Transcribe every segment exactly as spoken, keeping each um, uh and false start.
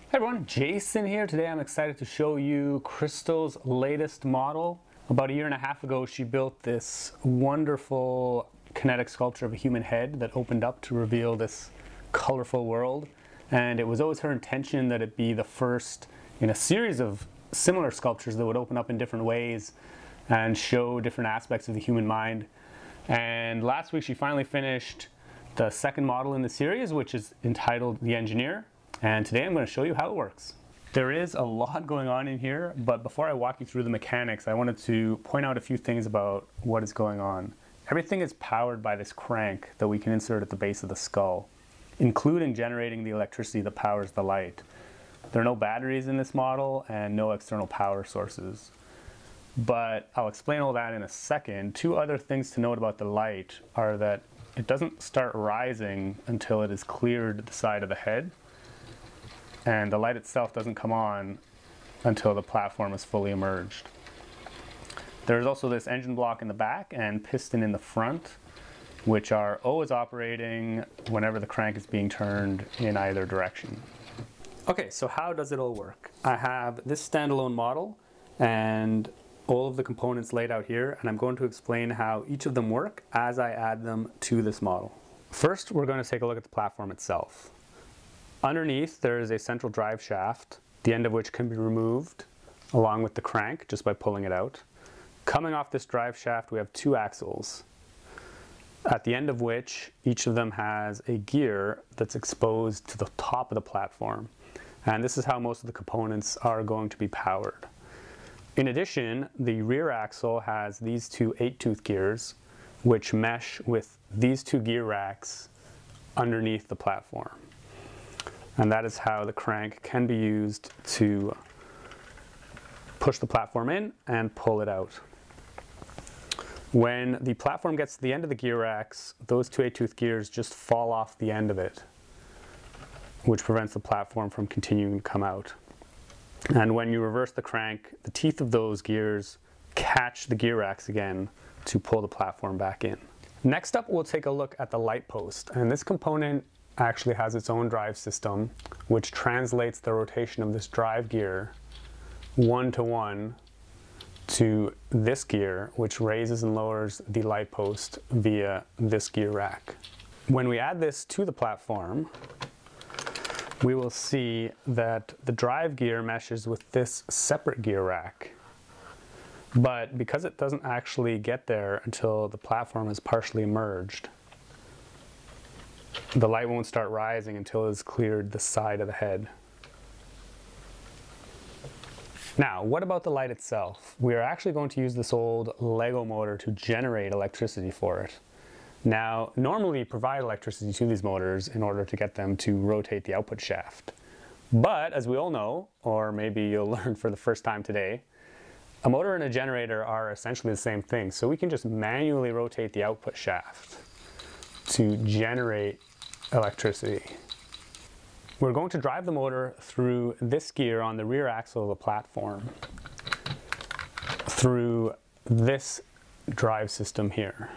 Hey everyone, Jason here. Today I'm excited to show you Kristal's latest model. About a year and a half ago she built this wonderful kinetic sculpture of a human head that opened up to reveal this colorful world. And it was always her intention that it be the first in a series of similar sculptures that would open up in different ways and show different aspects of the human mind. And last week she finally finished the second model in the series, which is entitled The Engineer. And today I'm going to show you how it works. There is a lot going on in here, but before I walk you through the mechanics, I wanted to point out a few things about what is going on. Everything is powered by this crank that we can insert at the base of the skull, including generating the electricity that powers the light. There are no batteries in this model and no external power sources. But I'll explain all that in a second. Two other things to note about the light are that it doesn't start rising until it has cleared the side of the head. And the light itself doesn't come on until the platform is fully emerged. There's also this engine block in the back and piston in the front, which are always operating whenever the crank is being turned in either direction. Okay, so how does it all work? I have this standalone model and all of the components laid out here, and I'm going to explain how each of them work as I add them to this model. First, we're going to take a look at the platform itself. Underneath, there is a central drive shaft, the end of which can be removed along with the crank just by pulling it out. Coming off this drive shaft, we have two axles, at the end of which each of them has a gear that's exposed to the top of the platform. And this is how most of the components are going to be powered. In addition, the rear axle has these two eight-tooth gears, which mesh with these two gear racks underneath the platform. And that is how the crank can be used to push the platform in and pull it out. When the platform gets to the end of the gear racks, those two eight-tooth gears just fall off the end of it, which prevents the platform from continuing to come out. And when you reverse the crank, the teeth of those gears catch the gear racks again to pull the platform back in. Next up, we'll take a look at the light post. And this component actually has its own drive system, which translates the rotation of this drive gear one to one to this gear, which raises and lowers the light post via this gear rack. When we add this to the platform, we will see that the drive gear meshes with this separate gear rack. But because it doesn't actually get there until the platform is partially emerged, the light won't start rising until it has cleared the side of the head. Now, what about the light itself? We are actually going to use this old Lego motor to generate electricity for it. Now, normally you provide electricity to these motors in order to get them to rotate the output shaft. But as we all know, or maybe you'll learn for the first time today, a motor and a generator are essentially the same thing. So we can just manually rotate the output shaft to generate electricity. We're going to drive the motor through this gear on the rear axle of the platform, through this drive system here.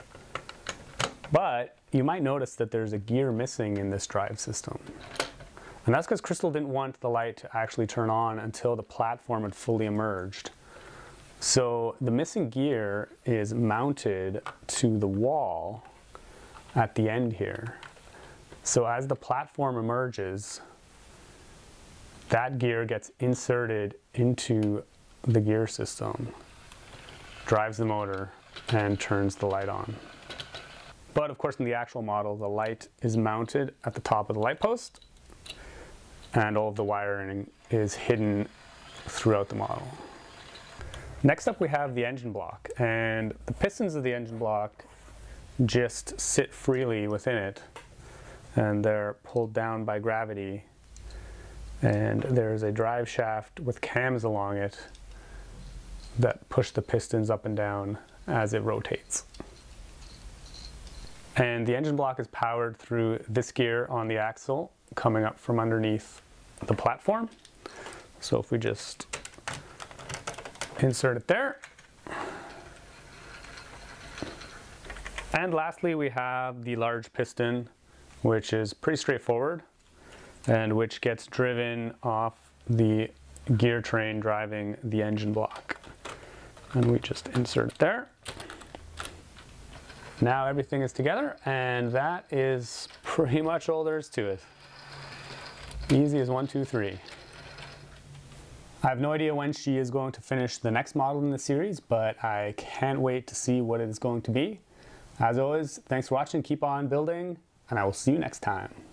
But you might notice that there's a gear missing in this drive system. And that's because Kristal didn't want the light to actually turn on until the platform had fully emerged. So the missing gear is mounted to the wall at the end here. So as the platform emerges, that gear gets inserted into the gear system, drives the motor, and turns the light on. But of course in the actual model, the light is mounted at the top of the light post, and all of the wiring is hidden throughout the model. Next up we have the engine block, and the pistons of the engine block just sit freely within it, and they're pulled down by gravity, and there's a drive shaft with cams along it that push the pistons up and down as it rotates. And the engine block is powered through this gear on the axle coming up from underneath the platform. So if we just insert it there. And lastly, we have the large piston, which is pretty straightforward. and which gets driven off the gear train driving the engine block. And we just insert it there. Now everything is together, and that is pretty much all there is to it. Easy as one, two, three. I have no idea when she is going to finish the next model in the series, but I can't wait to see what it is going to be. As always, thanks for watching, keep on building, and I will see you next time.